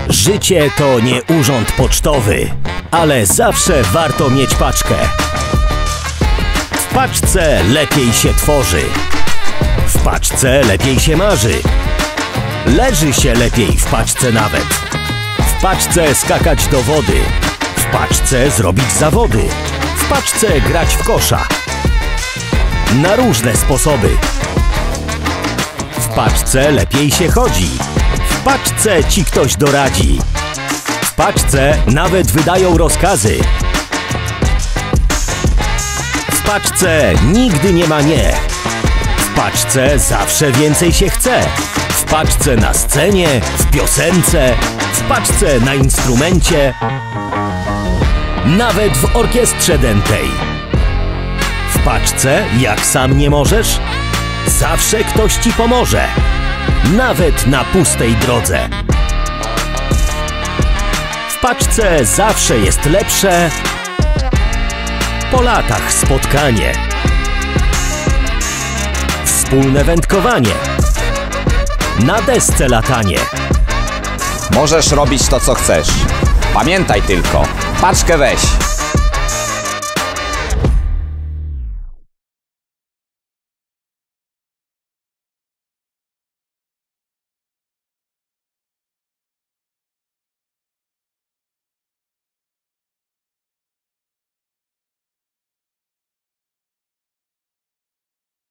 Życie to nie urząd pocztowy, ale zawsze warto mieć paczkę. W paczce lepiej się tworzy. W paczce lepiej się marzy. Leży się lepiej w paczce nawet. W paczce skakać do wody. W paczce zrobić zawody. W paczce grać w kosza. Na różne sposoby. W paczce lepiej się chodzi. W paczce ci ktoś doradzi. W paczce nawet wydają rozkazy. W paczce nigdy nie ma nie. W paczce zawsze więcej się chce. W paczce na scenie, w piosence, w paczce na instrumencie, nawet w orkiestrze dętej. W paczce, jak sam nie możesz, zawsze ktoś ci pomoże, nawet na pustej drodze. W paczce zawsze jest lepsze po latach spotkanie, wspólne wędkowanie, na desce latanie. Możesz robić to, co chcesz. Pamiętaj tylko, paczkę weź.